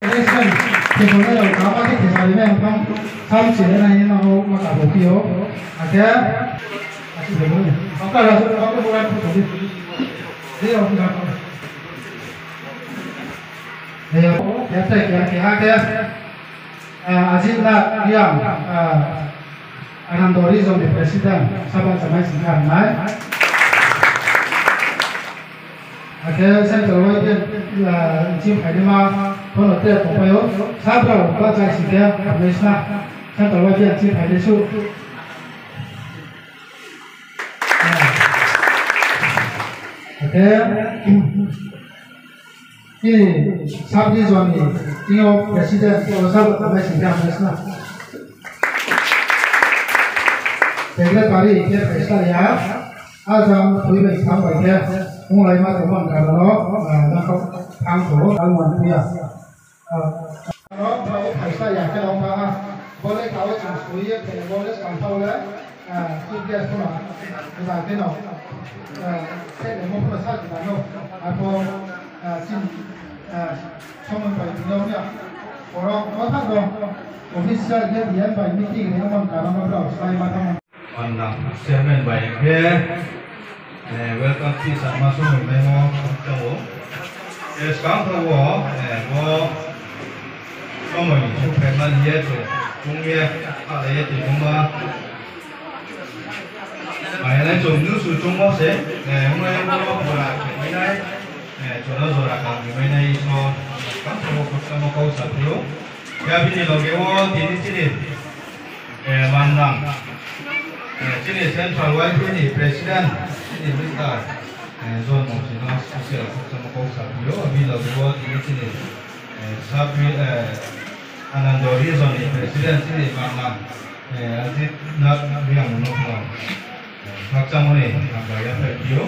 election thì có nhiều cái mà cái thời điểm này không tham chỉ này nó mà cả bộ phiếu à thế không có là không có bộ làm phụ đi thế không được thì cái này cái hai cái agenda yang Anandori Zone President sahabat samai singkat naik. Akhirnya saya terus là chim phải đi mà con ở đây cũng phải có sắp đầu có trái sĩ kia mới sao saya terus dia chim phải đi su. Akhirnya ini sắp đi rồi này tiếng President có sắp samai singkat mới sao. Secretary ke Australia azam thui bai tham bai ke ong lai ma to man ka lo na ko ang tho al man pu ya ro bai Australia ke ong ba bole ka wa chung sui ye ke bole sang thau le tu ke ko na ba ke no se le mo pro sa ta no a ko sin chong bai no ya ro ko ta do official ke yan bai meeting ne man ka ma pro sai ma ta on chairman by here welcome to Samasu Memo Tomo yes come to war wo Tomo chu pheman ye to Mungye a le ti Mungma ai lai chung nu su chung mo se Mungye wo ko la mai nai cho nó rồi là càng mai nai so các cô có một câu sắp thiếu ya bi ni lo ge wo ti ni ti ni man nang Sini Central White ini Presiden ini Minister Zon Mungkin Sosial sama kau sabio bila buat ini sini sabi Anandori Zon ini Presiden sini mana Aziz nak biang menopang macam mana apa yang video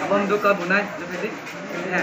bom duka bunai lebih ya.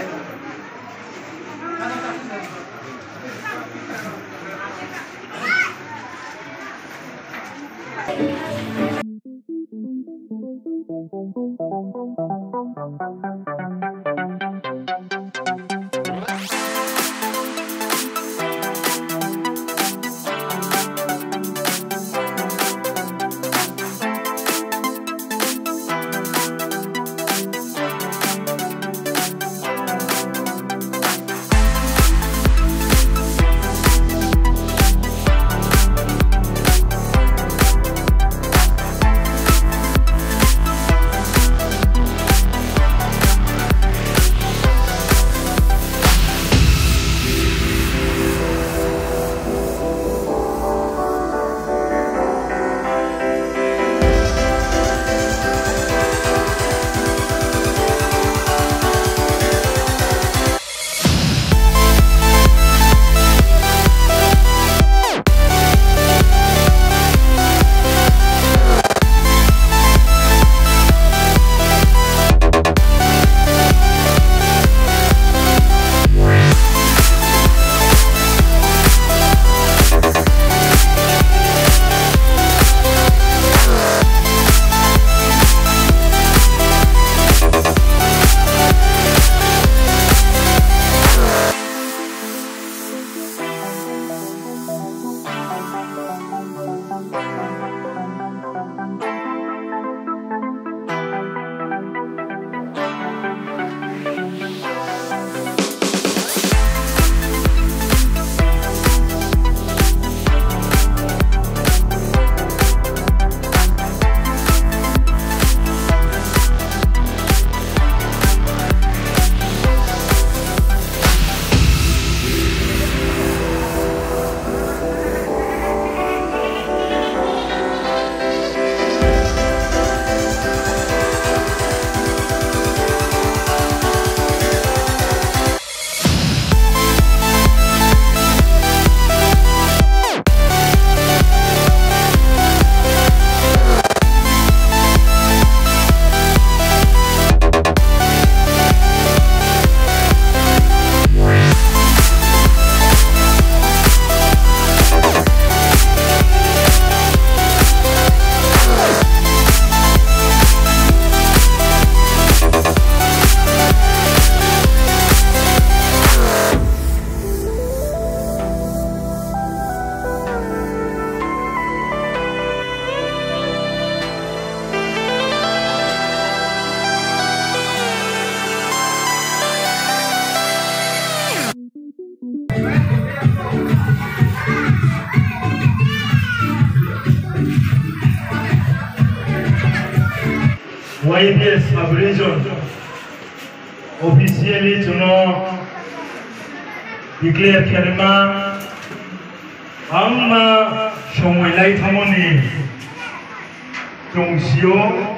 YPS Aboriginal officially to know declare Kerma Amma Shomwilai Tamoni Jongsio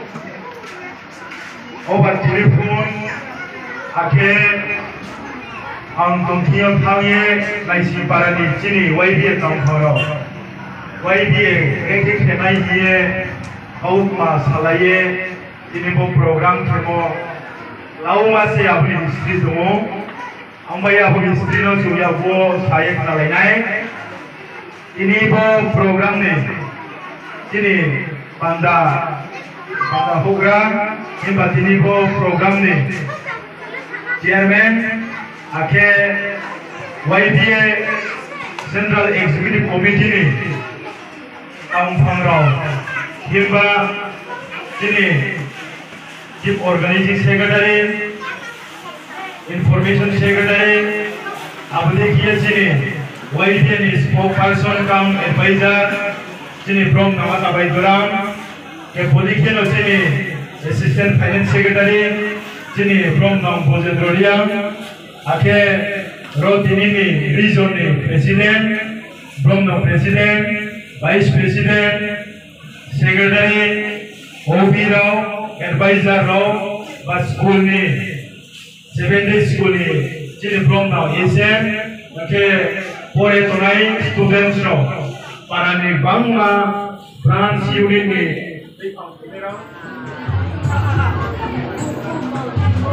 over telephone Ake Angtontia Pangye Laisi Parani Chini YPS Tamparo YPS Eke Kenai Hie Outma Salaye ini pun program termo lau masih aku di istri semua, ambai aku di istri no suya aku saya kenal lainai. Ini pun program ni, ini banda program, ini bat ini pun program ni. Chairman, ake YPA Central Executive Committee ni, Ampang Rao, hingga ini. Chief Organizing Secretary, Information Secretary, Abdi Kia Sini, YPN Spokesperson cum Advisor, Sini from Nawata Baiduram, Kepolikian Sini, Assistant Finance Secretary, Sini from Nam Bojendrolia, Ake Rodinini, Region President, from the President, Vice President, Secretary, OB Rao, Advisor Rao, but school ni, 7-day school ni, jadi from now ASM, okay, for tonight students Rao, para ni bangma branch unit ni,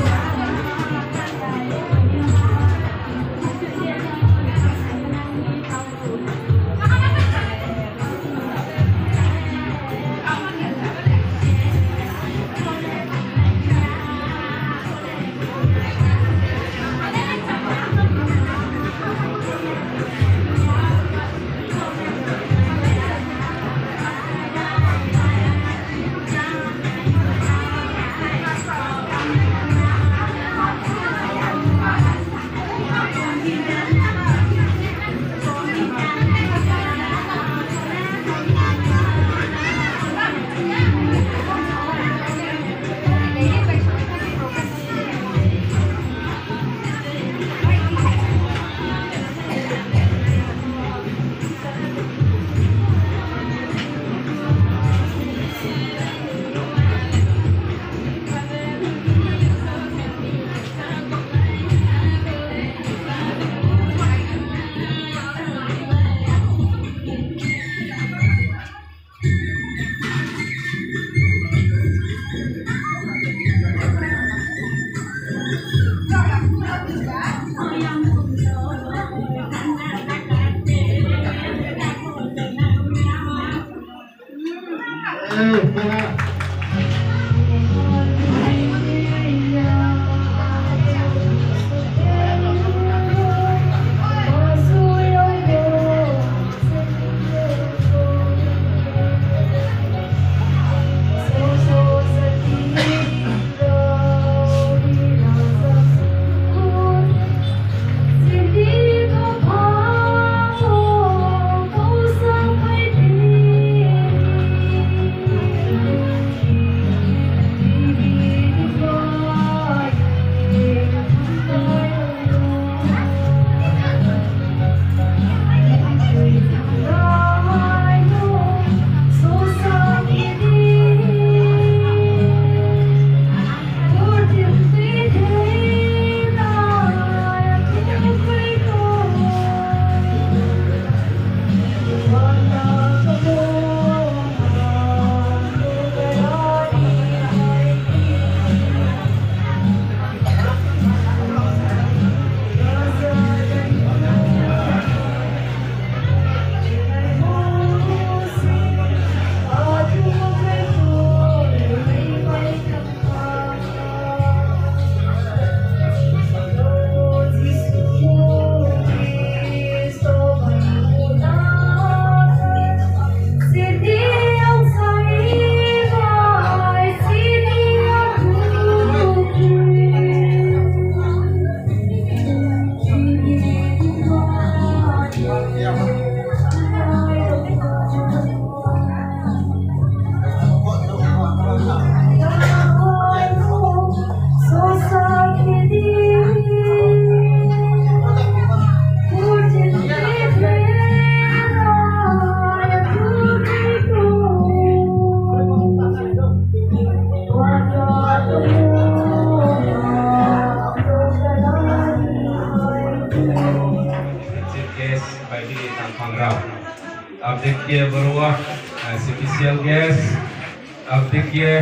abdikye berwa special guest abdikye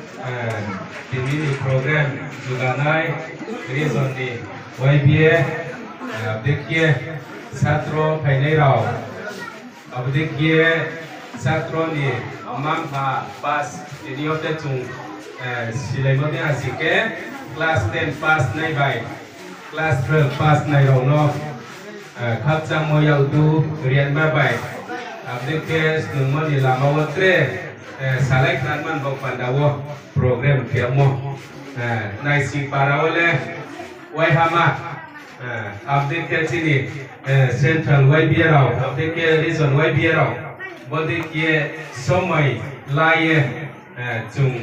TV program juga naik reason di YBA abdikye satro painai rau abdikye satro ni mampa pas ini ote cung silai mati asike class 10 pass nai bai class 12 pass nai rau no khap chang mo yau du rian ma bai abdikye snungma ni lama wotre salai kranman bau pandawo program kiamo nai sing parawole wai hama abdikye sini central YBA rau abdikye reason YBA rau bodikye somai laye chung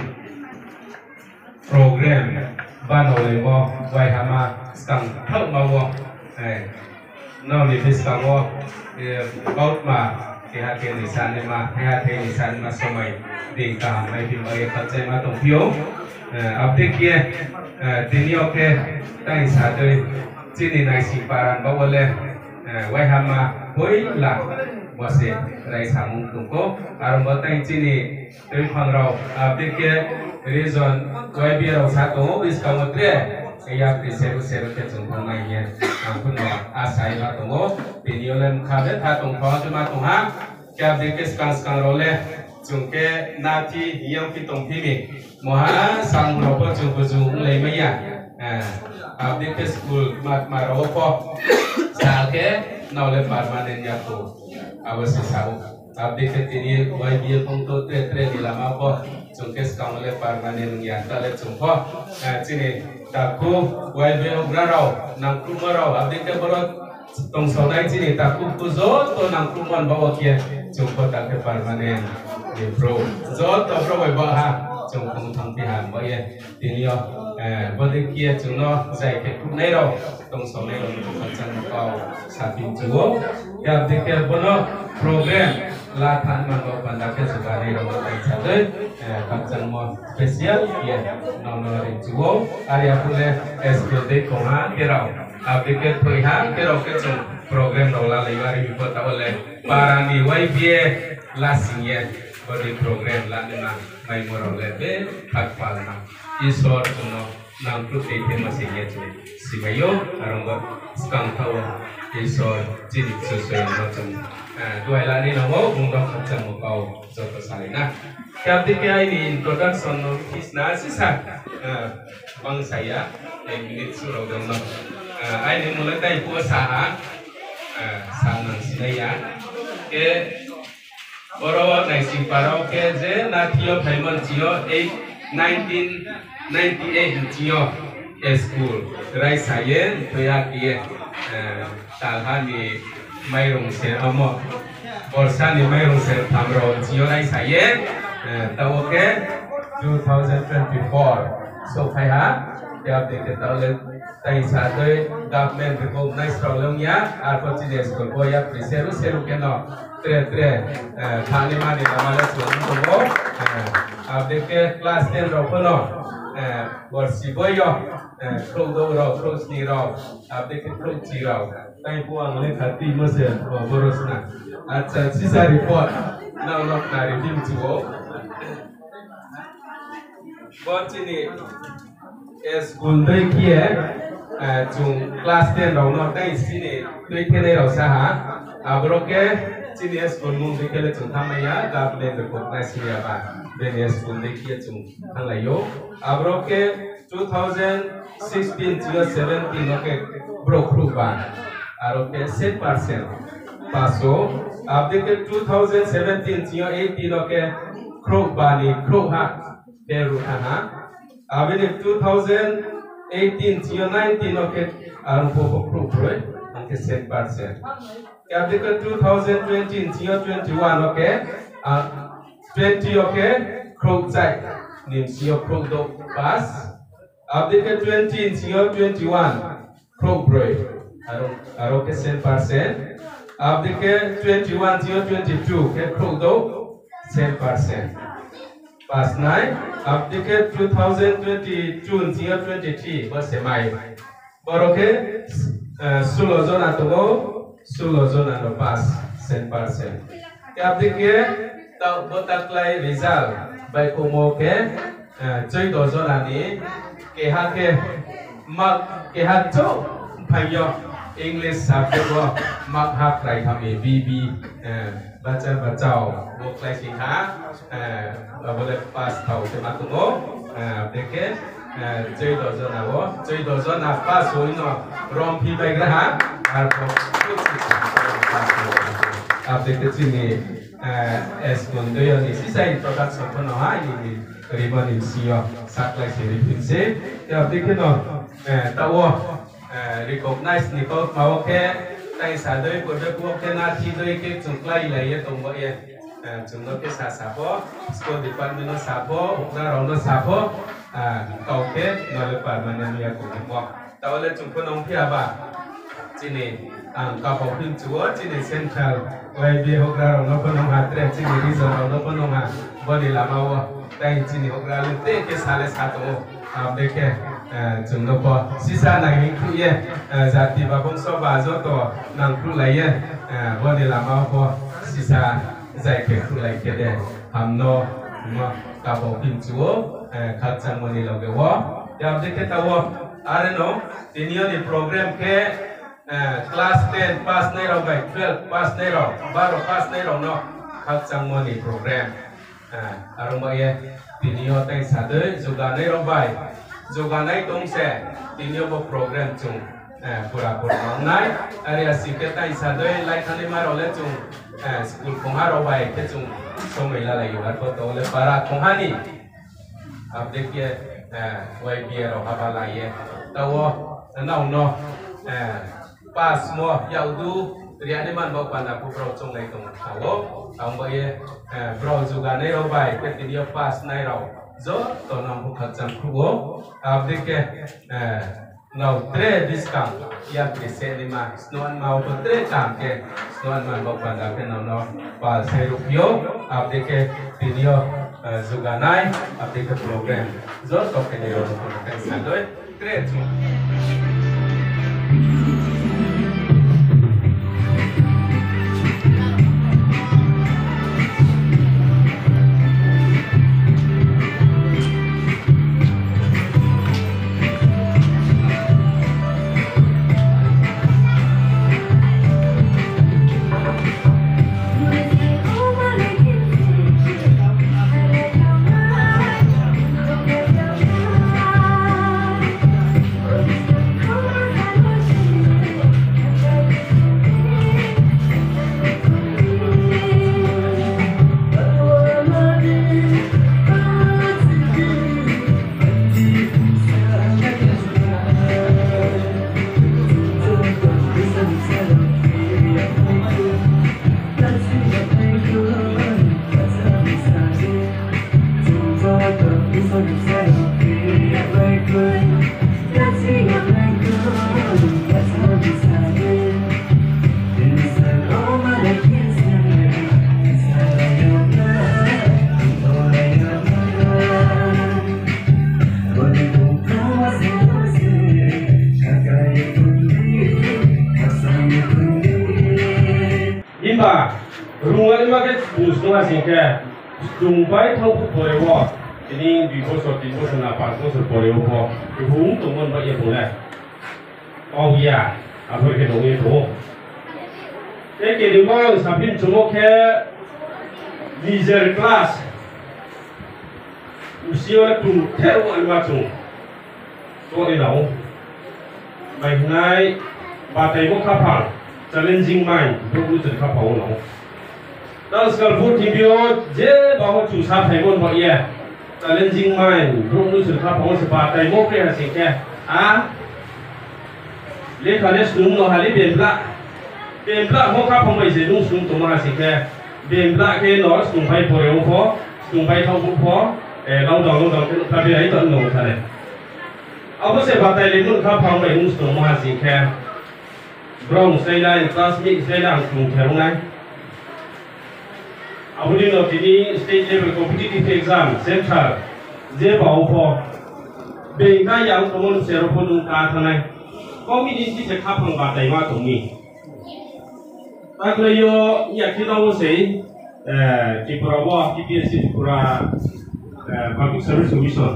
program banole mo wai hama stang thau ma wo no ni fiska wo baut ma ke ha ke nisan ma ha ke nisan ma somai ding ka mai bi mai ka chai ma tong pio abdikye tinio ke tai sa doi chini nai si paran ba wole wai hama hoi la wase rai samung tungko aromba tai chini doi phang rau abdikye reason YBA rau sa to is ka motre ya ke seru ke tungko nai ye ampun wa asai ma tungko piniolen khabe tha tungko ma tungha kya abdikye skang role chungke nati yang pitong pimi moha sang ropo chung bujung lei maya abdikye school mat maropo salke naule permanen yaku awasi sau abdikye tini YBA pungto tre di lama po chungke skang le permanen yanta le chungpo chini taku YBA ugrarau nang kumarau abdikye borot tong sonai chini taku kuzo to nang kuman bawa kia chungpo take permanen di pro zo to pro wai ba ha chung khung thang pi han ba ye tinio bodikye chungno zai ke kunai ro tong sonai ro ko chan ko sa pin chuo ya abdikye bono program la than man ba panda ke sugari ro ba cha de kapchang mo special ye no ri chuo area pule SKD ko ha ke rao abdikye thoi ha ke ro ke chung program ro la lewari bi ko ta ole parani YBA la sinye body program lanina mai moral lebe khakpalna isor tuno nam tu te masih ye simayo arongga skang thaw isor jini susoi macam dua lani namo bungdok macam kau joto salina kapti kia ini introduction no kisna sisa bang saya minit surau dono ini mulai dari puasa sanang sinaya ke Boro naising parau ke je natio payment cio 1998 cio school rai saya toya kie talhani mairung se amo borsani mairung se tamro cio rai saya tau ke 2024 so kaya tiap tiap tahun tai satu government recognize problem ya arpocine school boya seru keno tre thani mani namala chungko abdike class 10 ro kono borsi boyo khrodo ro khrosni ro abdike khrochi ro tai puang le khati mose borosna acha sisa report now not na review chuo botini school doi kie chung class 10 ro no tai sini doi thene ro sa ha abroke Sini school mung dikele chung thamaya government recognize ya ba then school dikia chung thalayo abroke 2016 to 17 oke broke ba aroke 7% paso abdike 2017 to 18 oke krok ba ni krok ha beru ha abine 2018 to 19 oke aropo krok roy anke 7% Abdike 2020 21 okay 20 okay krok zai nim sio krok do pas abdike 20 21 krok broi aro ke 7% abdike 21 22 ke krok do 7% pas nai abdike 2022 23 basemai boroke sulo zona to Sulo zona no pas 100%. gặp đi kia tạo bộ tắc lại result bài cô mô kế chơi đồ do là ní cái hạt kia mặc cái hạt chỗ phải do English subject của mặc hạt lại tham A B B baca buat kelas hingga boleh pas tahu tema tunggu deke chơi đồ do na pas rồi nó rom phi bay ra ha deke sini es con doyo ni sisa introduction pun no ha ini ribbon in sio saklai sini pinse ya deke no tahu recognize ni kau mau ke tại sao đôi bộ đôi quốc cái na thi đôi cái chúng lại lại tổng bộ ye chúng nó cái sa bó school department nó sa bó ukra rong nó sa bó cầu cái nó lepas mana ni aku ngomong tahu le chúng con ông pia ba sini kau kau pun chúa sini central vậy bây ukra rong nó con ông hạt tre sini resort rong nó con ông hạt body lama wa tại sini ukra le te cái sale satu deke chúng nó có sisa này hình khu ye zati và bông so và do to nàng khu lại ye vấn đề làm ao có sisa giải quyết khu lại cái đấy ham no mà cả bộ phim chúa khác sang vấn đề là cái wo ya deke tawo are no senior di program ke class 10 pass này rồi 12 pass này rồi 12 pass này rồi no khác sang vấn đề program arong ba ye senior tay sa đấy juga này rồi juga naik dong se tinyo bo program chung pura nai area siketa isadoi lai thani maro le chung school khongaro bai ke chung somai la lai war ko to le para khongani ab dekhiye wai bia ro haba la ye tawo nau no pas mo yaudu riane man bo pana pu bro chung lai tong tawo ang ba ye bro juga nai ro bai ke tinyo pas nai ro zo to nam hu khacham khuo ab deke nau tre discount ya pese ni ma snon mau to tre kam ke snon man bo pada ke no pa se rupio ab deke video zuganai ab deke program zo to ke ne ro ko kan sandoi tre tu rungan maket busnga singke jumpai thau porewo ini di bosor di bosor na pas bosor porewo ko hung tongon ba ye pole oh ya apa ke dong itu ke di bawah sapin cuma ke leisure class usia tu teru almatu to inau baik nai batai mo kapal challenging mind bu tu kapal no dan sekarang pun video je bahawa susah hemon buat ia challenging mind belum nusul kapal sebatai mo pre hasil ke le kane sunung no hali bembla mo kapal mai je nung sunung tu hasil ke bembla ke no sunung pai poreu po sunung pai thau po lau dong ke tapi ai tu no thare apa sebatai le mun kapal mai nung sunung hasil ke brown saya class mix saya sunung kerung nai Abudi no tini state level competitive exam central je bau po bengka yang tomon seropon ungka thanai community se khapang ba dai ma tongni takle yo ya kinau se Tripura wa PPSC Tripura Public Service Commission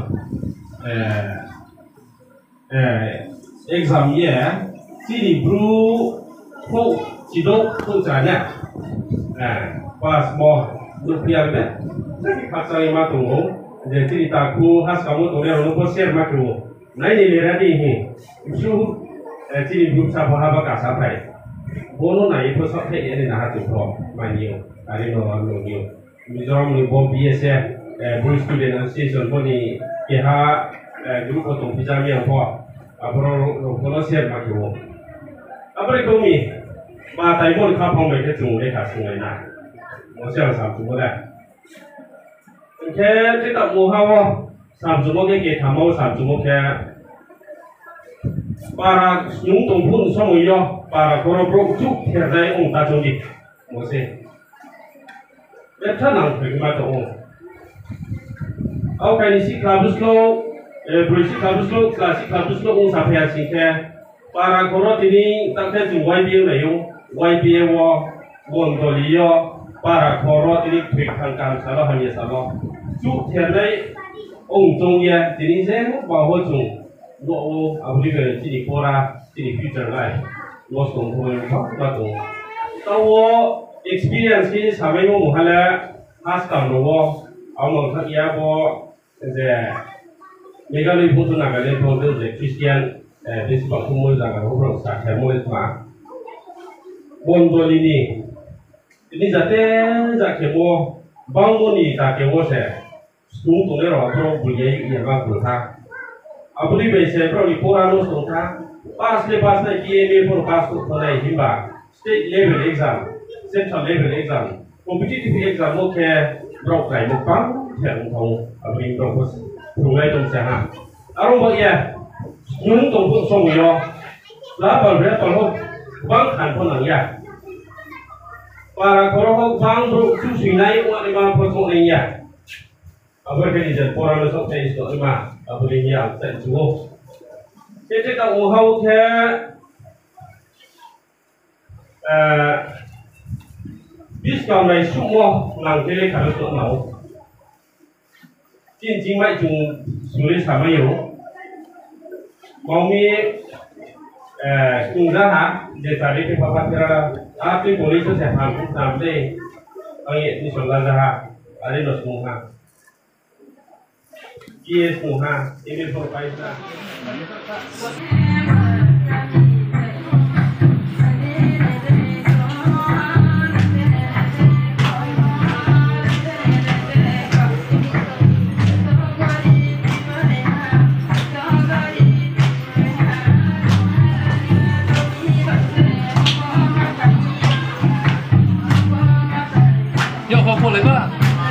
exam ya sini bro kau cidok kau caranya pas mau berpiang deh jadi pasal lima tunggu jadi takku has kamu tuh yang lupa share macam nah ini ready ini itu jadi grup sahabat kasapai bono na itu sampai ini nah tu pro maniu hari no niu Mizoram ni bom biasa Bruce Student Association pun ni kita grup untuk pijami yang po apro share macam apa ekonomi mà tại môn khá phong về cái chung để cả chung này nè nó sẽ là sản xuất đấy cái tập mùa hao sản xuất cái tham mô sản xuất cái para những tổng phun xong rồi do para có pro chúc theo dõi ông ta chung đi một xe để thân năng phải mà tổ ông cái này sĩ club slow basic club slow classic club slow ông sản phẩm sinh cái para có nó thì đi tăng thêm chung quay biếng này không YBA wa Mongolia para korot ini berkangkang salah hanya salah. Cuk tiada orang jongya jadi saya bawa jong doa abdi ke jadi kora jadi future lai. Los komponen apa tu? Tahu experience ini sampai mau muhala hastam loh. Awak tak ia bawa saya Megalai pun tu nak ada pun tu Christian disebab semua jangan orang sakit semua semua. Bondol ini jatuh jatuh mo bangun ni jatuh mo saya, semua tu ni orang pro bully yang apa berita, abu ni biasa pro ni koran lo suka, pas lepas ni KMA pro pas tu pernah himba, state level exam, central level exam, competitive exam mo ke bro kai mo pang, yang thong abu ni pro pos rungai tu sana, arung bagai, semua tu pun semua yo, lah berbeza kalau bang kan pun nanya. Para korang bang bro susui naik uang lima potong lainnya. Apa kali jadi orang lesok saya itu lima apa lainnya saya cukup. Jadi tak mau ke diskon này semua nangkele kalau tak mau. Cincin mai jung sulit sama yo. Mau mi tunggu dah desa ini papa kira Api boleh tu saya hamil sampai ayat ni solat dah ada dos muha, yes muha, ini berpaisa. Boleh tak?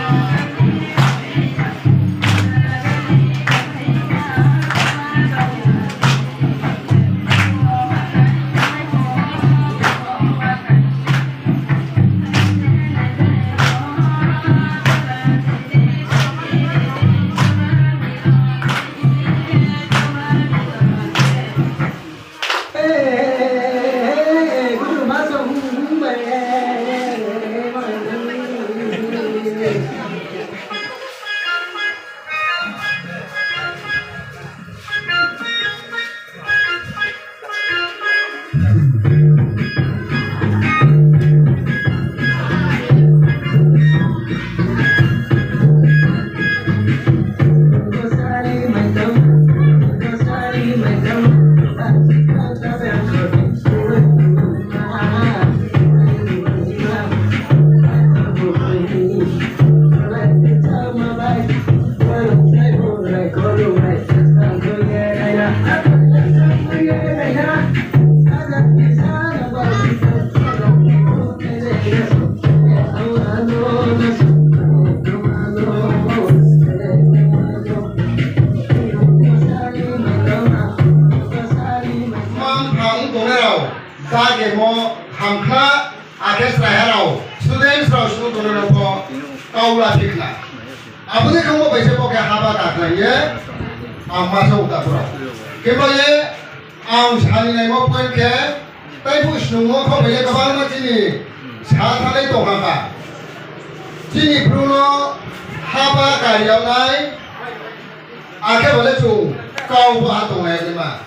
Kau ไต้ผู้ชนุ่งเขาไปเลยกับบ้านมาที่นี่ชาทะเลตกหางกา Hãy subscribe cho kênh Ghiền Mì Gõ để không bỏ lỡ những video hấp dẫn เ cái bao nhiêu ông xài này mà quên cái tayผู้ชนุ่งเขาไปเลยกับบ้านมาที่นี่ชาทะเลตกหางกา Hãy subscribe cho kênh Ghiền Mì Gõ để không bỏ lỡ những video hấp dẫn Sini Bruno haba karyaw nai ake boleh tu kau buat tu ni mah.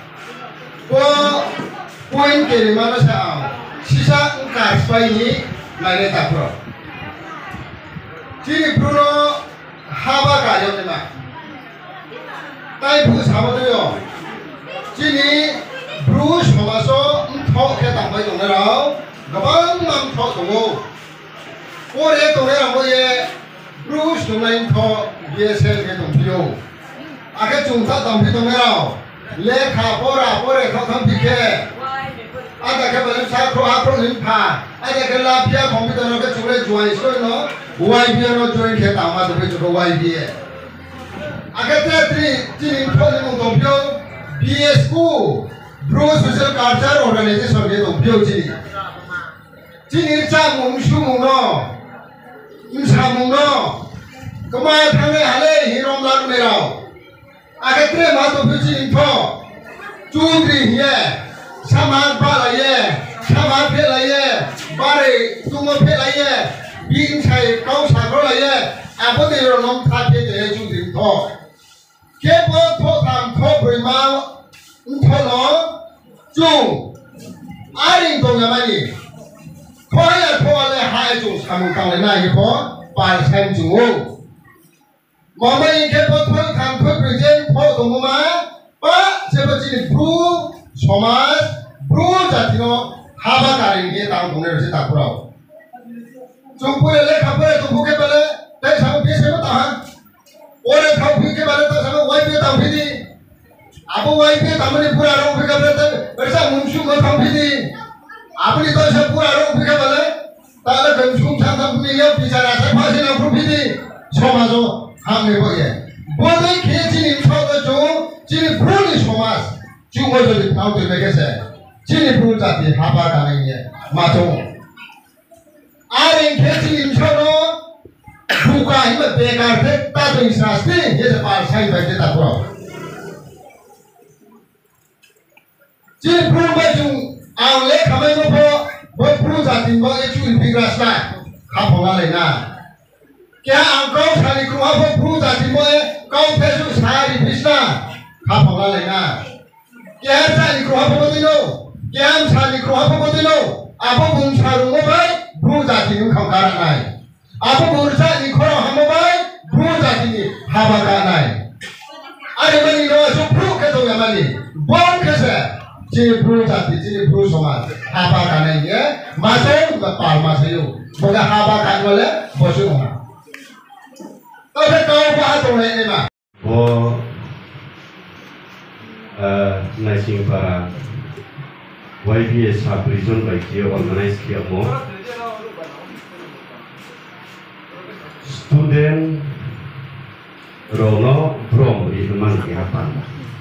Poin kiri mana saya sisa engkau supaya ini lain tak pro. Sini Bruno haba karyaw ni mah. Tapi Bruce sama tu yo. Sini Bruce sama so thok ke tak baik tu ni rau. Gabang mam thok tu. Ore tu ni rau ye Bruce tu lain thok BSL ke tu bio. Akhir jumpa tampil tu ni rau. Lekha pora thok tampil ke. Ada ke belum saya pro limpa. Ada ke lapia komputer no ke cule join so no. YB no join ke tamat tu juga YB. Akhir tadi jadi thok ni mungkin bio BS ku Bruce Social Culture Organization ke tu bio jadi. Jadi cak mungsu mungno. Insamuno, kemana thangnya hale hirom lagu merau. Akhir tu masuk biji info, curi ye, saman pala ye, saman pela ye, bare tunggu pela ye, bin saya kau sakrola ye, apa dia orang thake je curi info. Kepo thokam thok berimau, info no, cung, aring tu namanya. Kau ya kau le hai tu kamu kau le naik kau par sen junggu. Mama ini kau kamu present kau tunggu mah, pak seperti bru somas bru jadi no haba karing dia tahu punya resi tak kurau. Jumpu le kabar jumpu ke bala, dah sama biasa sama tahan. Orang tahu ke bala tak sama wife tahu ini. Apa wife tahu ni pura orang ke bala tak bersama musuh tahu ini. Apa ni tahu saya pura orang ke bala, tak ada musuh sama punya bicara saya pasti nak berbudi. Somas tu kami boleh. Boleh kecil info tu jadi pun somas. Cuma jadi tahu tu mereka saya. Jadi pun jadi haba kami ni macam. Aring kecil info tu bukan ini bekar tu tak tu instrasi. Ia separ saya baca tak pura. Jadi pun baju awal kami tu pun jadi pun itu impigras lah. Kau pengalih na. Kaya angkau sari keluar pun jadi pun kau pesu sari bisna. Kau pengalih na. Kaya sari keluar pun tu, kaya sari keluar pun tu. Apa pun sarung mobai pun jadi ni kau karanai. Apa pun sari keluar mobai pun jadi ni haba karanai. Ada mana ni orang suruh ke tu yang mana? Bom ke saya. Jadi bro jadi jadi bro somat haba kanan ye masuk ke palma sayu bukan haba kan boleh bosuk mana tapi kau bahas tu ni mah nasi para YBS prison bagi organize kia mo student Rono from Irman Kiapan.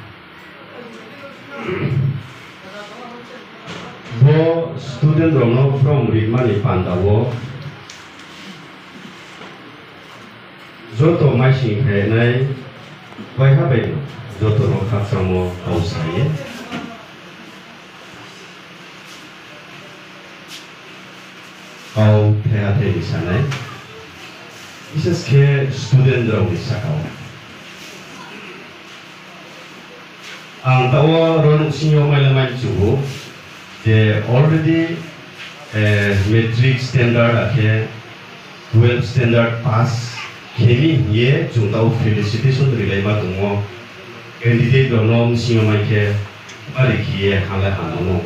Bo student Rono from Rimani Pandawo Joto masih henai Wai habe Joto rokat samo kau saya Kau hati di sana Bisa ke student Rono di sakau Ang tawa Rono sinyo may lamay juhu They already metric standard ake 12 standard pass kini ye jungtau felicitation dari lima tunggu candidate donom singa ke mari kie hala hanono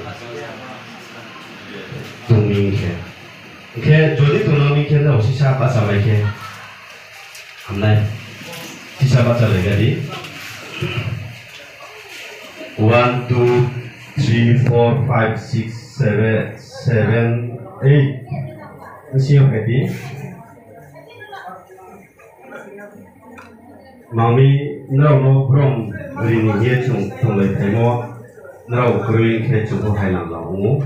tunging ke jadi donom ke na sisa apa sampai ke amnai sisa apa lagi 1 2 3, 4, 5, 6, 7, 8 Masih yang ready Mami Nau from Rini Ye Chung Lei Temo Nau Green Ke Chung Hai Lam Lau Mu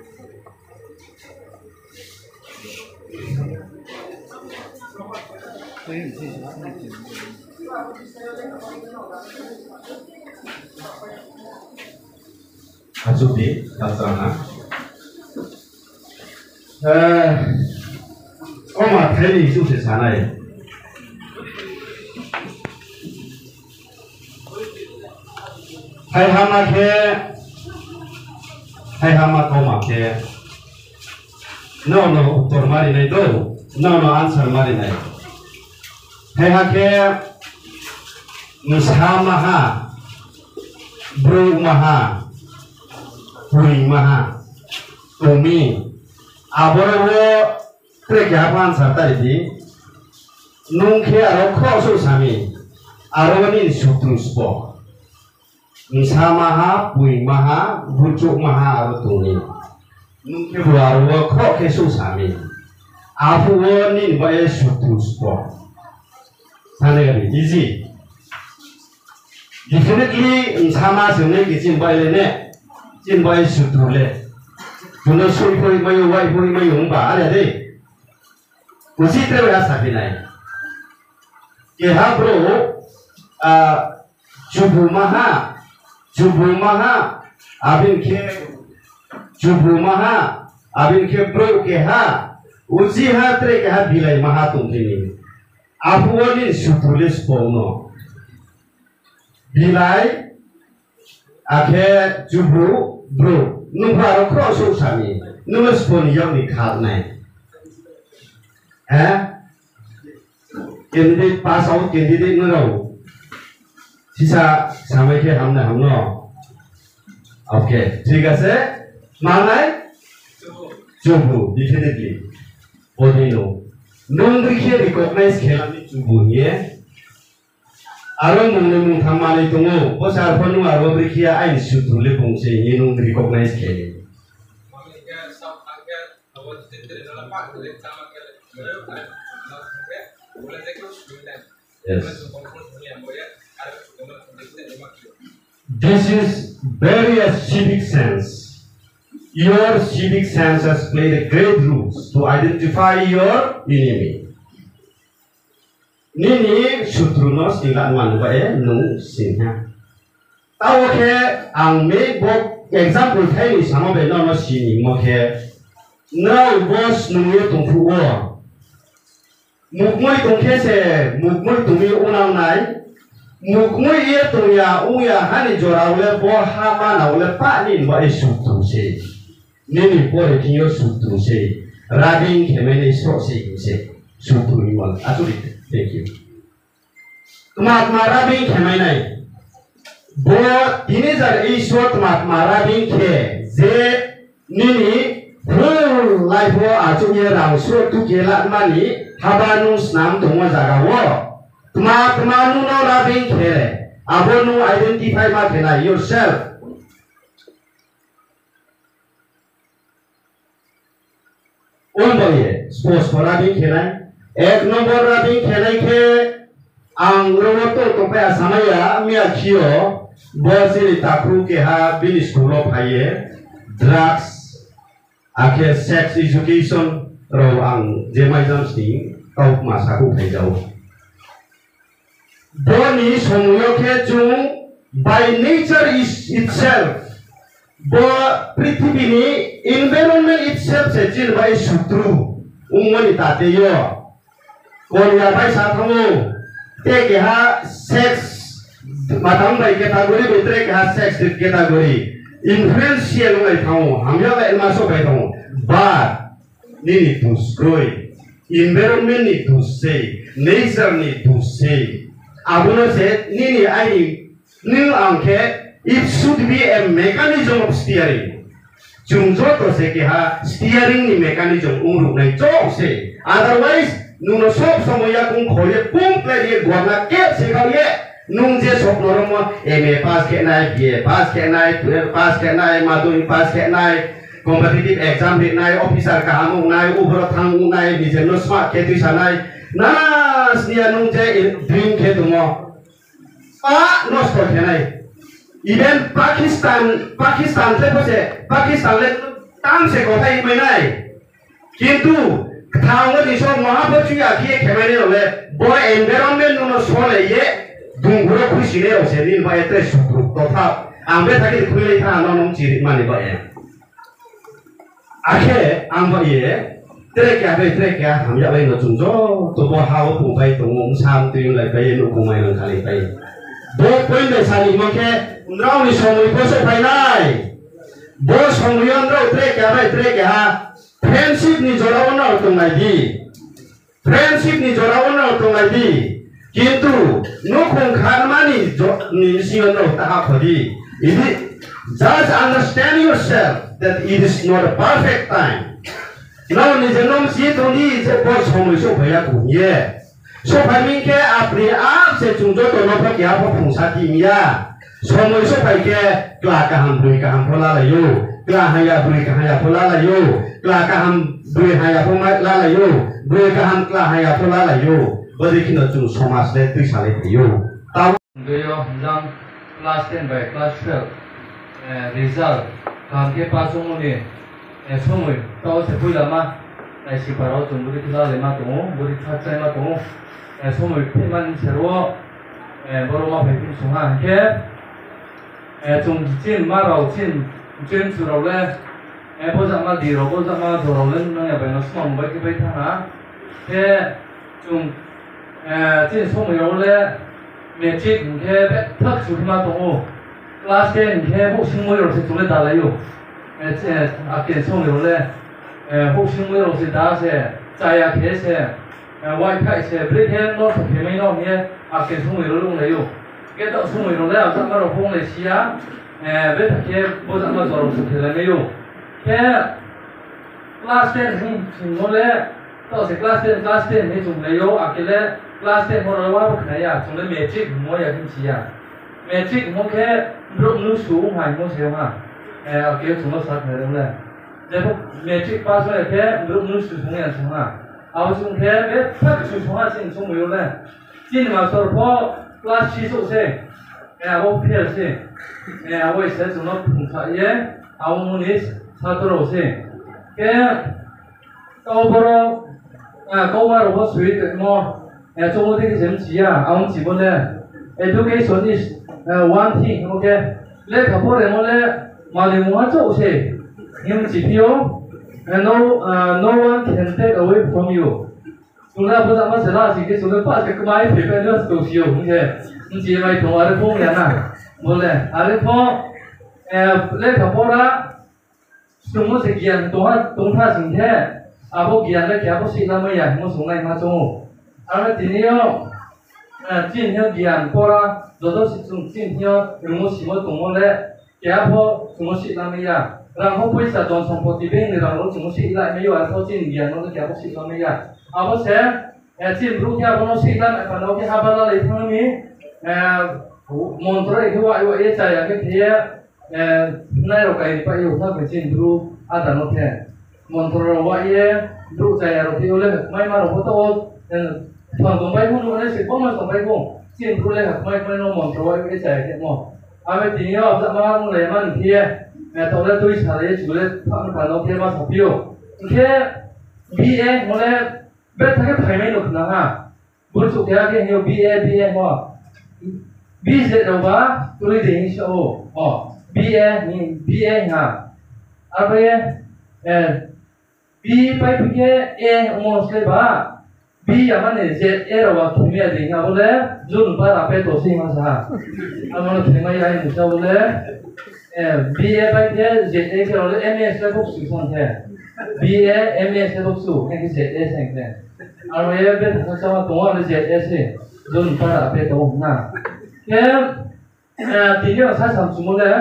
Azubi, Kasana. Oma thấy đi su sẽ này hay hama ke hay hama kau make no uttor mari nai do no answer mari nai hay hake musamaha bro maha puri maha tumi aboro trek yapan sarta di nungke aro khosu sami aro ni sutru spo musamaha puri maha bucuk maha aro tumi nungke aro kho kesu sami apu ni bae sutru spo sanegari easy definitely sama sene kicin baile ne cin bae sutru le Juno suri puri mayu wai puri mayu umba ada deh. Usi terus ya sabi nai. Keha bro, jubu maha, abin ke bro keha, usi ha tre keha bilai maha tungkini. Apu wani sutulis pono. Bilai, akhe jubu bro. Numparo krosu sami, nulis pun yang dikarnai. Candidate pass out, candidate ngerau. Sisa sampai ke hamna. Oke, jika saya mana? Jubu, definitely. Odino. Nunggu ke recognize kelani jubunya. Arong mung thamali tungu posar ponu aro brikia ain sutule pungse nung recognize ke yes. This is very a civic sense. Your civic sense has played a great role to identify your enemy. Nini sutrunos ilan manbae nung sinha. Tahu ke ang me bok example thay ni sama be no sini mo ke na bos nung ye tung fu wo. Mukmoi tung ke se mukmoi tung ye unang nai. Mukmoi ye tung ya uya hani jora ule bo hama na ule pa ni ba sutru se. Nini bo re kinyo sutru se. Rabing kemene so se sutru imal aturi. Thank you. Tumatma rabing kemai nai. Bo ini jar iso tumatma rabing ke ze nini full life wo acunya rang so tu kelat mani habanu snam tungwa jaga wo. Tumatma nuno rabing ke abonu identify ma kena yourself. Onboye suppose for rabing kenai. Ek nomor rabing kenai ke ang roboto topaya samaya mia kio bosiri takru ke ha binis kulo paye drugs ake sex education ro ang jemaisan sting kau masaku pejau boni somuyo ke jung by nature is itself bo prithvi ni environment itself se jin by sutru umani tate yo Korea by Satamo take ha sex matang by category betre ha sex category influential by thau hamya ba elmaso by thau but ni to destroy environment ni to say nature ni to say abuno se ni ai ni angke it should be a mechanism of steering jungjo to se ke ha steering ni mechanism uru nai chok se otherwise Nuno sop samoya kung khoye pum play guarna ke sekaliye nung je sop noromo MA pass ke nai BA pass ke nai 12 pass ke nai madui pass ke nai competitive exam de nai officer ka amu nai ubro thang nai bijeno smart ke tu sanai na snia nung je dream ke tumo no sport ke nai even Pakistan le pose Pakistan le tang se ko thai mai nai kintu Thang ni so mahapachu ya ki kemani ole boy environment no sole ye dunguro khusine o senin ba ete sutru totha ambe thaki khulei tha no nom chiri mani ba ye akhe amba ye trek ya ham ya bai no chung jo to bo hawo pu bai to ngom sam tu lai bai no kumai lang khali bai bo point de sani mo ke ndrau ni somoi ko se bai nai bo somoi andro trek ya friendship ni jorawan na to ngai di friendship ni jorawan na to ngai di kintu no khong khan mani ni siyon no ta ha khodi ini just understand yourself that it is not a perfect time. Now ni jenom si to ni je bo somoi so phaya ku ye so phai min ke apni aap se chung jo to no pha kya pho phung sa ti ya somoi so phai ke kla ka ham dui ka ham phola la yo kla ha ya dui ka ha ya phola la yo kla ka ham dui ha ya pho ma la la yo dui ka ham kla ha ya phola la yo bo de kin chung somas le tui sa le yo ta Yo jam class 10 by class 12 result kam ke pa sung ni somoi to se pui lama ai si paro chung buri thila le ma to buri tha chai ma to somoi pheman serwo boro ma phai pin sunga ke chung chin ma rao chin su rao le bo za ma di rao bo za ma do rao le na ya ba no som ba ki bai tha ha ke chung chin somoi rao le metric ke thak su ma to class 10 ke bo sing mo ro se tu le da la yo akin song rao le bo sing mo ro se da se cha ya ke se wifi se break he no se ke mai no he akin song rao lu le yo ke to song rao le a ma ro phong le sia be ta ke bo za ma zo ro se ke le yo ke class 10 sing mo le to se class 10 ni chung le yo akile class 10 mo ro wa bo khna ya chung le metric mo ya kin sia metric mo ke bro nu su hai mo se ma akile chung lo sa khna le le je bo metric pass le ke bro nu su chung ya chung ma ao chung ke be thak su chung ha chin chung mo yo le chin ma so pho class 6 so se bo phe se wo se chung lo phung sa ye ao mo ni sa to ro se ke to bro câu mà rồi có suy được mo trong một cái gì gì à ông chỉ muốn là education is one thing okay lấy cả bộ này mà lấy mà lấy mua chỗ gì nhưng chỉ thiếu no one can take away from you chúng ta bây giờ mà sẽ là gì cái chúng ta bắt cái máy phải phải nữa tổ siêu như thế chỉ phải thằng ở đây phong liền à một này ở đây phong lấy cả bộ đó chúng ta sẽ kiện tổng thà chính thế abo gian le kya bo si na ma ya mo sung nai ma chung ara ti ni yo jin hyo gian ko ra do do si chung jin hyo ru mo si mo tung mo le kya bo chung mo si na ma ya rang ho pui sa don som po ti beng ni rang lo chung mo si la ma yo a tho jin gian no kya bo si na ma ya abo se jin ru kya bo no si la ma pa no ke ha ba la le thang mi mon tro e wa yo e cha ya ke thie nai ro kai pa yo tha ke jin ru a da no the montoro wa ye du cha ro ti ole mai ma ro to thang tong bai bu no le se ko ma tong bai bu chin ru le mai mai no montoro wa ye cha ke mo a me ti yo za ma mo le man thie me to le tui sa le chu le thang pa no ke ma sa pio ke ba mo le be tha ke phai mai no na ha bu chu ke ke yo ba mo b se ro ba tu le de sho o ba ni ba ha a ba ye B pai pike A mo se ba B ya mane Z A ro wa khimya de nga bole jun pa ra pe to se ma sa amano khimya ya ni sa bole B A pai ke Z A ke ro le M A se bok su son the B A M A se bok su ke Z A se ke aro ye be sa sa to wa le Z A se jun pa ra pe to na ke ti yo sa sam su mo le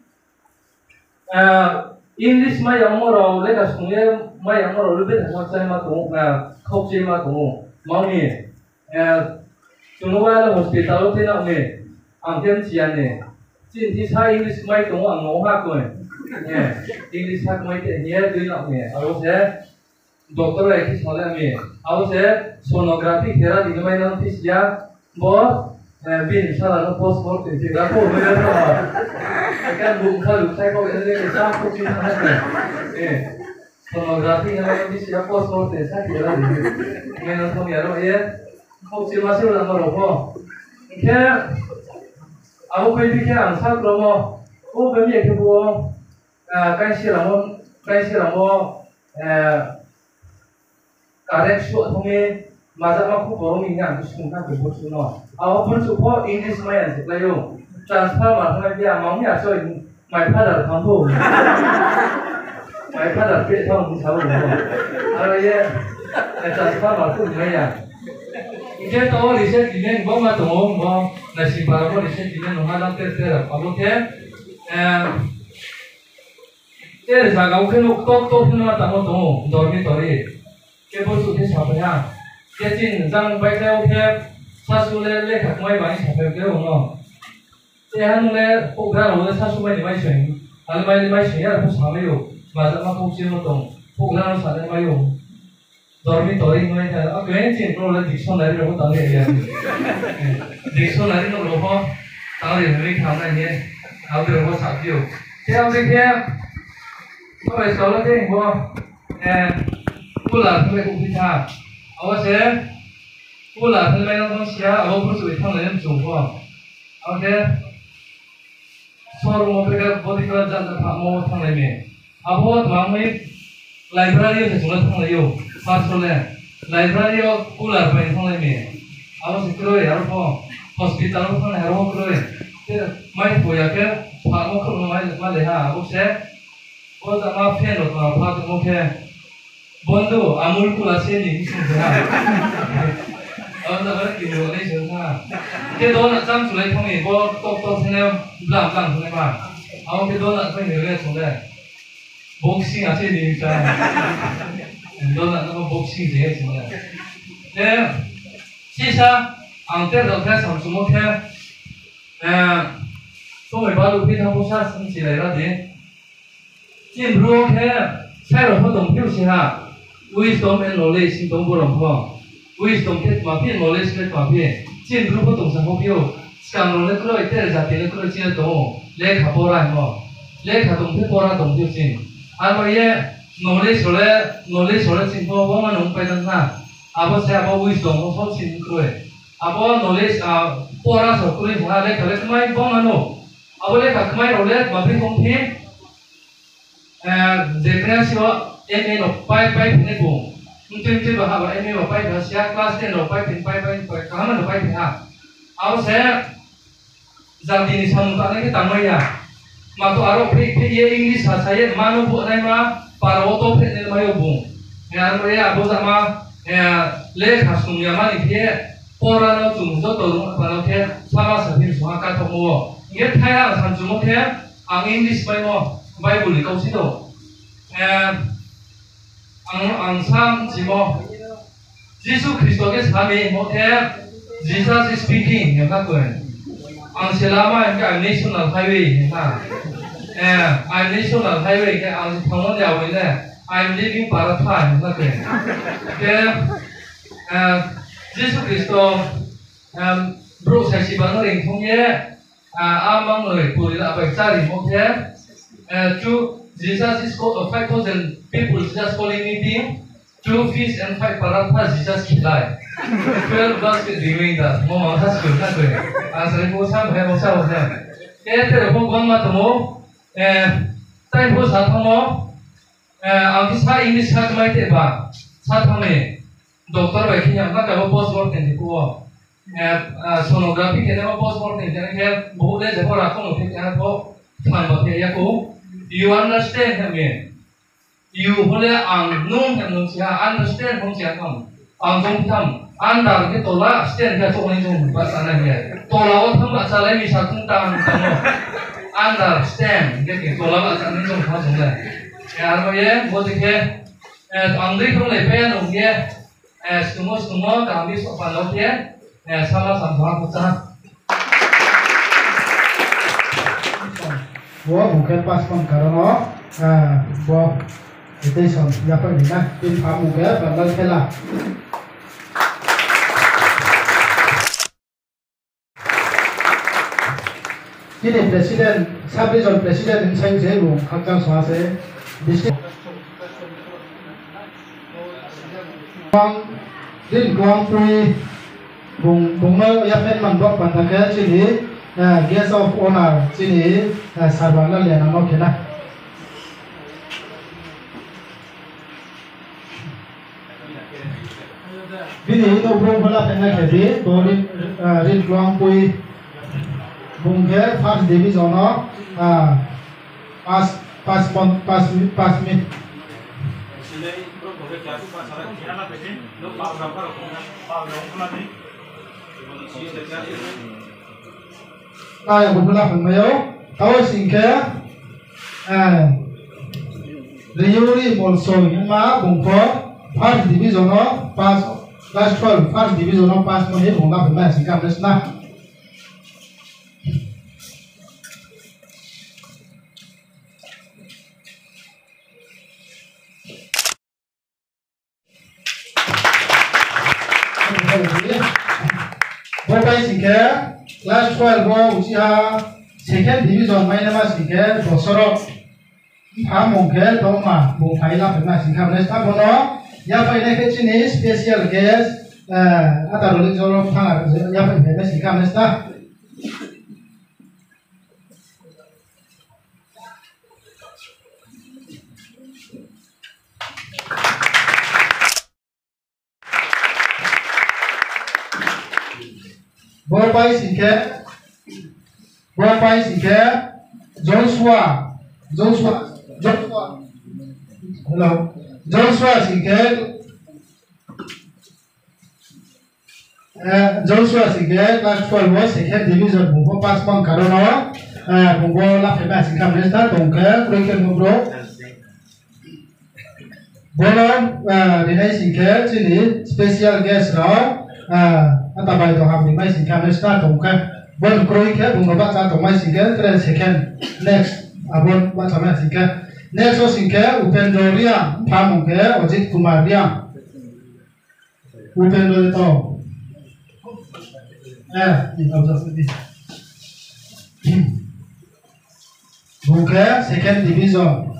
English mai yang mo ro le ka sung ye mai yang mo ro le be thang sai ma to khop che ma to mau ni chung wa la hospital te na me ang tem chian ne chin thi sai English mai to ang ngo ha ko English ha mai te ye de na me aro se doctor ai ki sole me aro se sonography thera di mai na thi sia bo bin sala no post mortem ti ga po me ra kan bu kha lu sai ko le sa ko chi na ne sonography na no di sia post mortem sa ti ra di me no thom ya ro ye ko chi ma se la ma ro ko ke abo ko ti ke ang sa ro mo o be mi ke bo kai si la mo correct short home maza ma khu boro min na sung na ke bochu no aw pun su po English mai an se layo transfer ma thona bia ma mi a so mai father kham ho mai father pe thong mi thau no aro ye transfer ma khu mai ya ike to research dilen bo ma to bo na si para bo research dilen no ma lang te te ra pa bo ke te sa ga ke no to na ta mo to dormitory ke bo su ke sa pa ya cái chuyện rằng bây giờ theo sa su le khắc mai bài sản phẩm cái đúng không? Cái hắn le phụ ra rồi sa su mai thì mai chuyển, hắn mai chuyển là không sao mai được, mà giờ mà không chịu nó tổng phụ ra nó sản mai được. Rồi mình tối mai thì cái chuyện đó là dictionary rồi cũng tăng lên dictionary nó rồi ho, tăng lên mình tham này nhé, áo được ho sắp chiều. Theo cái kia, có phải số là cái gì không? Cũng là cái cũng thích ha. Ở sẽ cô là thân mấy nó xia ở bố sự thằng này chủ không, ok, sau đó bây giờ bố đi qua dân là phạm mô thằng này mình, à bố mà mấy library thì chúng nó thằng này yêu, phát số này, library cô là phải thằng này mình, à bố sẽ cười à bố, hospital thằng này à bố cười, thế mấy phụ ya cái phạm mô không mấy mà để ha, bố sẽ bốจะมาเพี้ยนหรือมาพาตัวโอเคবন্ধু আমুল কুলা সে নি শুনছে না আমরা কি বলে শুনছে না কে দোন জাম চুলাই থমি ব টক সেনে ব্লাম শুনে মা আও কে দোন কই নেলে শুনে বক্সিং আছে নি তা দোন না বক্সিং যে শুনে নে সিসা আংতে রকে সামসুমো কে তো মে বালু পি থা পোসা সঞ্চি লাই রা দে জিন ব্রো কে sai rồi không đồng tiêu gì ha wisdom and knowledge sinh đồng bộ đồng phong wisdom kết mà phiền knowledge kết mà phiền trên lúc không đồng sản không tiêu càng knowledge rồi thế là tiền rồi trên đó lệ khả bora mà lệ khả đồng thế bora đồng tiêu trên à bây giờ knowledge rồi trên đó bao mà nông phải đơn na à bao sẽ bao wisdom không sao trên rồi à bao knowledge à bora rồi rồi thà lệ khả lệ mai bao mà nó à bao lệ khả mai rồi lệ mà phiền không phiền generasi wa MA no pai phine bu mungkin ba ha ba MA wa pai ba sia class 10 no pai kama no pai ha aw se jang dini sam ta ne ta mai ya ma to aro phi ye english ha sa ye ma no bu nai ma para o to phe ne ma yo bu ya no ya bo za ma le kha sum ya ma ni phe pora no chung zo to ru pa no phe sama sa phi so ka tho mo ye thai ha san chu mo phe ang english pai mo Bible câu xí đồ, ang sam chỉ mo, Jesus Christ cái sao mình một thế, Jesus is speaking hiểu các người, ang selama cái national highway hiểu ta, I'm national highway cái ang thằng nó đèo vậy nè, I'm living paratha hiểu các người, cái Jesus Christ bro sai si bằng nó đình không nhé, mang người tuổi là phải gia đình một thế. To Jesus is called 5,000 people just calling meeting. 2 fish and 5 paratha Jesus kilai. 12 baskets doing that. Mo has good na good. Asal ko sam hai mo sa ho. Ke te ro ko ma to mo. Tai ho sa thamo. Ang sa English ha mai te ba. Sa thame. Doctor ba ki yang ka ka post mortem ko. Sonography ke na post mortem jane ke bahut le jabo ra ko no ke na ko thman ba ke ya ko. You understand me? You boleh nung yang nung siapa understand nung siapa ang nung tham anda ke tola stand ke tola nung bahasa nanya tola orang bahasa lain misal tentang kamu understand ke tola bahasa nung bahasa nanya ya apa ya boleh ke angri kong lepe nung dia semua kami sopan lo dia sama sama kita Buat bukan pas pengkarano, buat itu son, ya apa ni nak, tim kamu ke, bandar kela. Ini presiden, sabri jon presiden insang jeru, kakang suase, bisnis. Din kuang pui, bung ya pen mandok pantakel sini. Guest of honor sini sarwana liana no kena. bini itu belum pernah pernah jadi dari rin ruang pui bungke first division pas min nah yang pernah pernah tahu singke Riuri also ma bungko first division pas class 12 first division pas mo he bungla pernah singka presna Bokai singke class 12 bo usia second division mai nama singke bosoro Hamongke doma bungkai lah pernah singkap nesta bono ya pai nak kecini special guest ada rolling jorok thangar ya pai nak singkap nesta Bopai singke Joshua hello Joshua singke class 12 was second division bungko pas pang karono bungko lah pernah singkap nesta tongke kurikel ngobro bono dinai singke sini special guest ro atabai to ham dinai singkap nesta tongke bon kurikel bungko baca tongmai singke keren second next abon baca mai singke Next singke Upendro Riang Pamungke Ojit Kumar Riang Upendro itu Bungke second division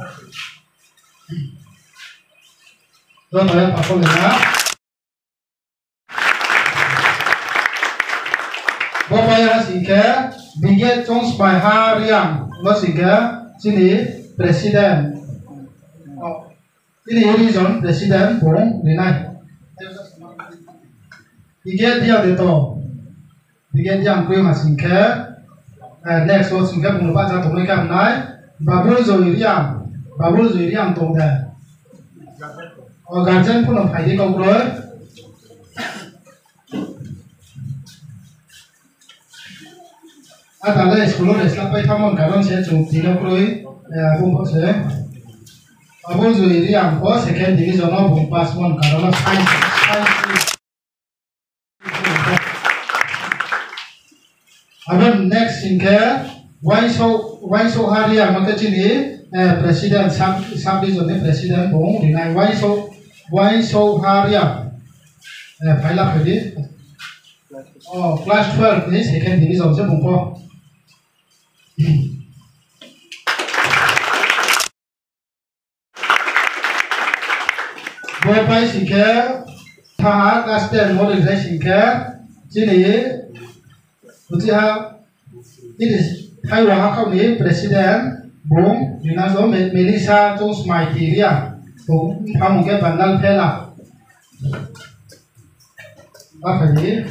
Lalu ya Pak Polina Bopaya singke Biget Chong Spaiha Riang Lo singke sini Presiden, ini region presiden Bung Rinai. Biget dia itu, biget yang kue masing ke, next was singke Bung Lupa jatuh mereka menai, Babul Zoiriang tuh deh. Garjen pun nampai di kau bro. Ada le sekolah selapai taman karon saya cuma tiga bro. Bung saya, Babul Zoiriang ko second division Bung pas mon karola science. Abang next singke Waiso hari yang macam ini presiden sub division ni presiden Bung Rinai Waiso hari yang pilot tadi. Oh class 12 ni second division saya Bung ko. Bopai singke Taha Kasten model saya singke Sini Ujiha Ini Taiwan kau ni presiden Bung Yunaso Melissa Chong Smaiti Ria Bung Pamungke Bandal Pela Apa ni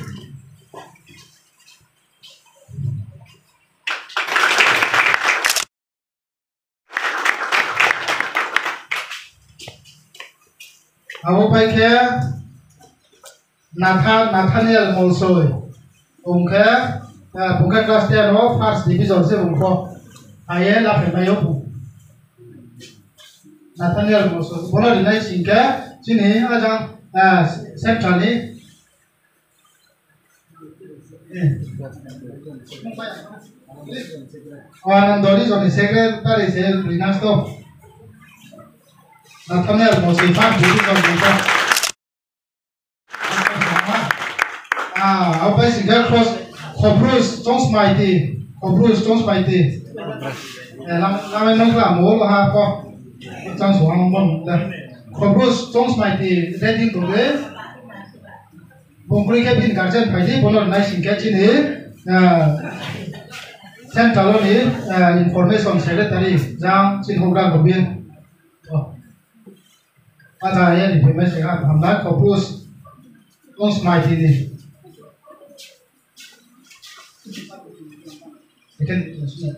Aku pakai Nathaniel Molsoy, Bungke kelas 10 first division se Bungko, ayah lah pemain bu. Nathaniel Molsoy, bola di naik singke, sini aja central ni. Orang Dori jadi sekretari saya Rinas tu. Nathaniel Molsoy first division Bungko. Apa sih dia Khobrus Chong Smaiti lama nongkla mau lah kok Chong Suang Mon Khobrus Chong Smaiti rating tu deh Bungkuri ke bin garden pagi boleh naik singkat sini central ni information secretary jang sin hogram gobin ada ya information kan hamdan Khobrus Don't smile ini. Second division.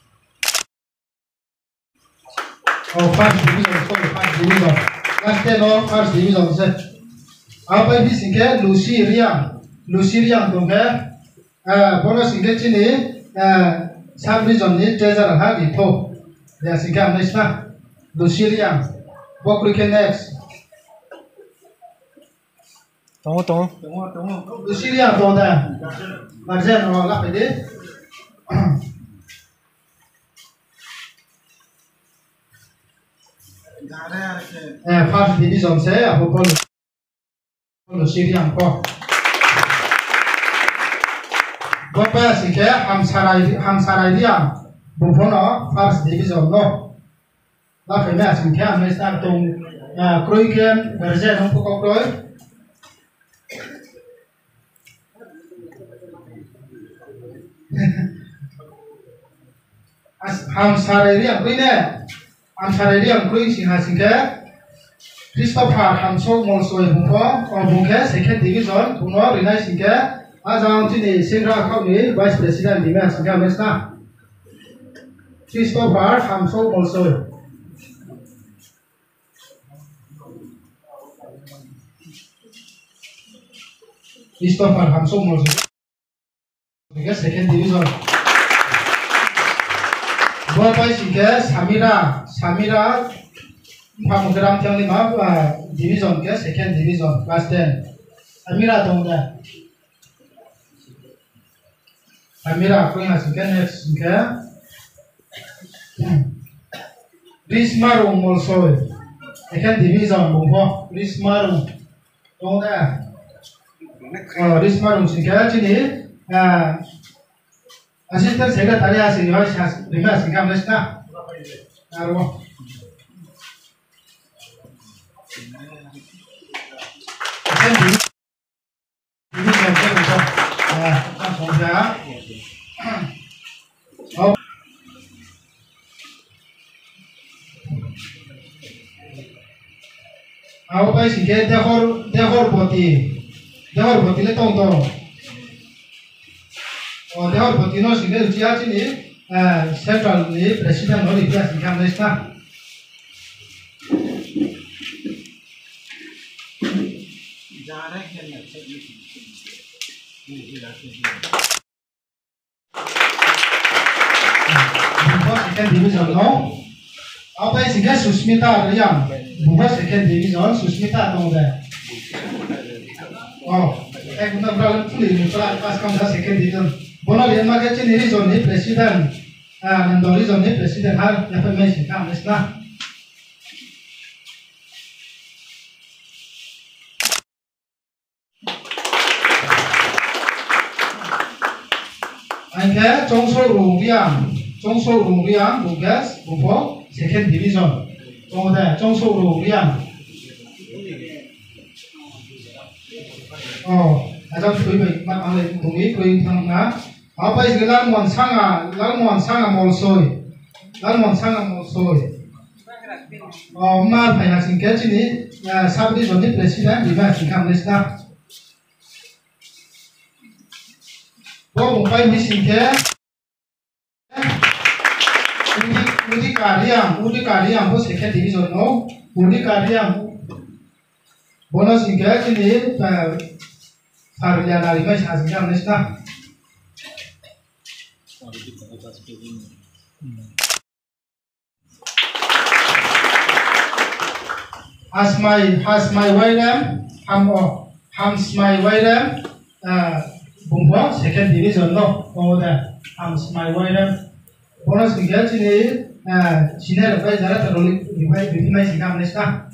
Oh, first division. Sorry, first division. Last day no, first division se. Apa ini singkat Lucy Riang tu ke? Bonus singkat sini sub division ni treasure hal itu. Dia singkat mana? Lucy Riang. Walk we can next. Tunggu. Lucy Riang tu dah. Marjan orang apa ini? First division se aku kalau Syrian ko. Bapa singkat Hamsarai dia bukan first division no. Lah kena singkat mesti tung Kroiken versi nomor Kroi. Hamsarai dia Kroi singkat Christopher Hamsok Molsoi Bungke second division Tuno Rinai Singke Azam Tini Singra Kami Vice President Lima Singka Mesna Christopher Hamsok Molsoi Christopher Hamsok Molsoi second division Bapak Singke Samira Pamugram yang lima division ke second division class 10. Amira dong dah. Amira aku yang second next ke. Rismarum also second division bungko Rismarum dong dah. Rismarum singkat ini asisten sekretari asing lima singkat mesna. Naruh. Aku pai singkat dehor boti le tong. Oh dehor boti no singkat ujian ini central ni presiden no dia singkat mesna. Second division no. Apa yang singkat Susmita Riang, bukan second division Susmita tu dah. Oh, guna berlalu pulih muncul pas kamu dah second division. Bono lihat macam ni division ni presiden, nandori division ni presiden hal yang perlu singkat mesna. Angka Jongso Ruriang Bugas Bufo second division. Jongso Ruriang. Oh, ada kui baik mak alai tungi kui thangna. Apa is gelar mon sanga molsoi. Oh, mal phai hasing ke chini sub division ni president diba singkam lesna. Bo mumpai ni singke Udi Kariam bo second division no. Udi Kariam bonus singke chini Sarliana lima hasingkam lesna. Has my William Hams my William Bungko second division no. Hams my William bonus tinggal sini sini lepas jalan terlalu lebih mai singkam lesna.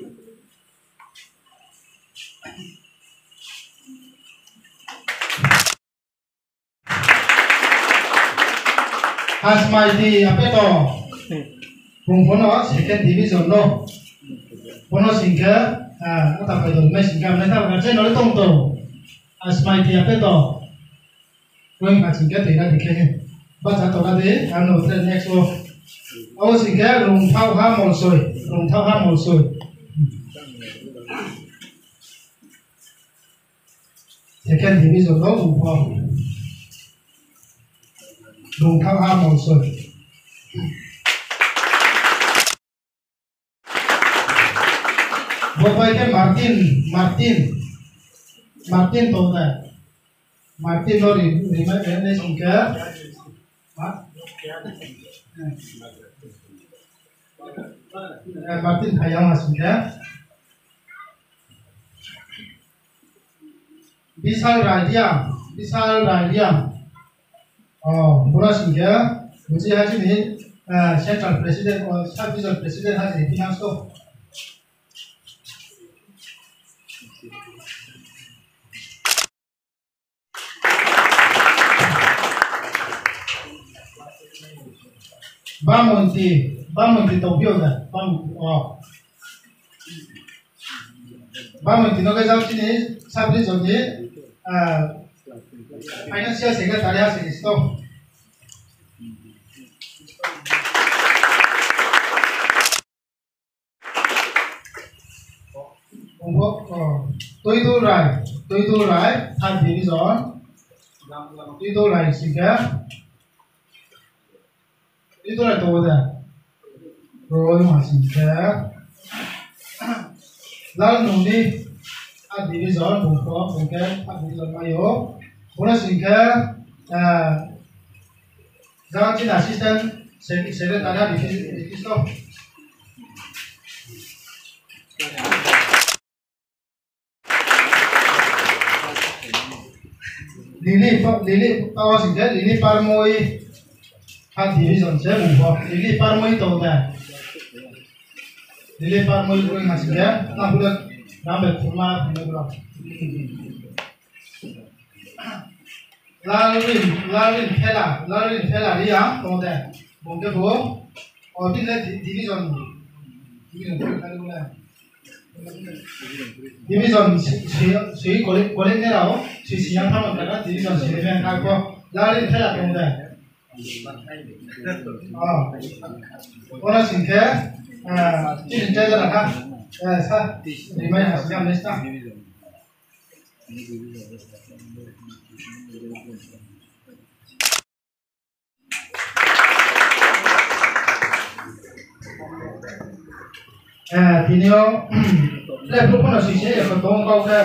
Has my di apa to Bungko no second division no. Bonus singkat apa itu mai singkam lesna kerja nol tong. Has my di apa to Kuen singkat tidak dikene. Baca tu tadi, anu next one. Awak singkat rung thau ha molsoi. second division đó ủng hộ đồng thao ham màu sườn bộ quay cái Martin tổ này Martin nó thì mấy bé đây xong kia Martin hay không là xong kia Bisal Radiam Mura xong kia मुझे आज नहीं central president और sub division president आज नहीं फिनांस को Bamonti tokyo na Bamonti no cái giáo trình này sắp đi rồi nhé financial secretary has it stop tôi tu lại thằng gì rồi tôi tu lại gì cả tôi lại tu rồi rồi mà gì cả lalu nanti ada di zona bungkuk mungkin ada di zona mayo boleh sehingga jangan cina asisten sekretariat di stop Lili tahu sehingga Lili parmoi ada di zona saya bungkuk Lili parmoi tahu dah Lili parmoi itu yang sehingga nak buat Nampak rumah berapa? Lalu Hela dia, kemudian mungkin bu, orang division sui kolek ni rau, sui siang kamu berada division sui yang aku, lalu Hela kemudian, orang singkat, ini jaga lah. Sa lima yang hasilnya nesta. Video, saya pun pernah sih saya ketemu kau